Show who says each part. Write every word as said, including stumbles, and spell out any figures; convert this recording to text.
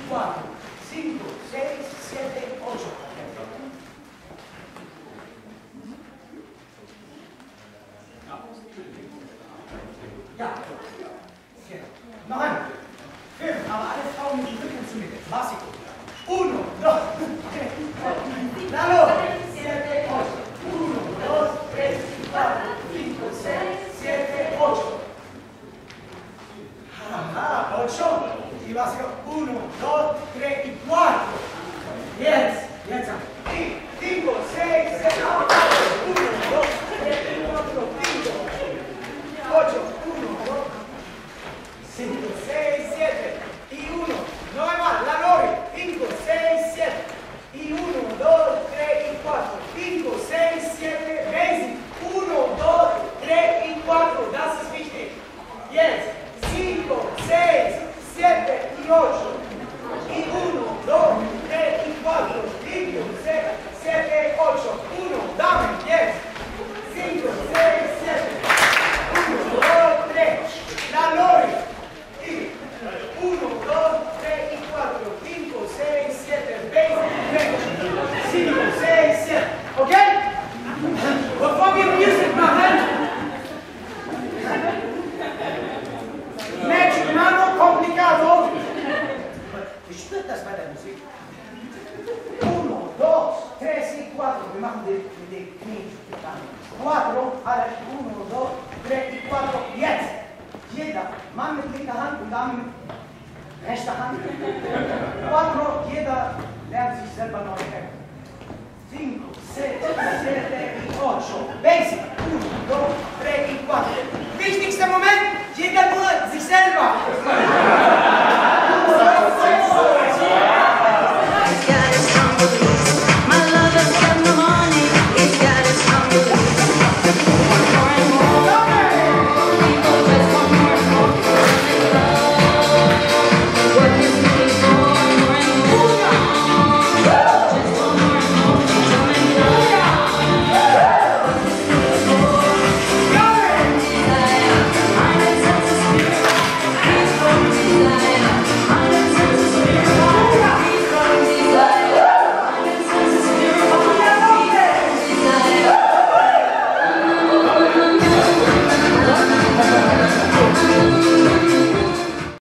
Speaker 1: cuatro, cinco, seis, siete, ocho. Ja. Noch einmal. Fünf, aber alle Frauen mit dem Rücken zu mir. Básico. Uno, dos, tres, cuatro. Dalo. Siete, ocho. Uno, dos, tres, cuatro, cinco, seis, siete, ocho. Ajá, ocho. Y básico. Uno, dos, tres y cuatro. Diez. Diez. Y cinco, seis, siete, ocho. Uno, dos, tres, cuatro, cinco. Ocho. cinco, seis, siete y uno. No hay más, la Lori. cinco, seis, siete y uno, dos, tres y cuatro. cinco, seis, siete, basic. uno, dos, tres y cuatro. Das ist wichtig. Jetzt cinco, seis, siete y ocho. Y uno, dos, tres y cuatro. cinco, seis, siete, ocho. uno, dame. Jetzt cinco, seis, siete. uno, dos, tres. La Lori. uno, dos, tres y cuatro, cinco, seis, siete, veinte, cinco, seis, siete. ¿Ok? Bevor wir Musik machen, Mensch, Mano, complicado. Ich spüre das bei der Musik. uno, dos, tres y cuatro. Wir machen die, die Knie. cuatro, uno, dos, tres y cuatro. Jetzt. Jeder Mann mit linker Hand und Dame mit rechter Hand. Cuatro, jeder lernt sich selber neu kennen. Cinco, seis, siete y ocho. Basic. Uno, dos, tres y cuatro. Wichtigster Moment, jeder nur sich selber.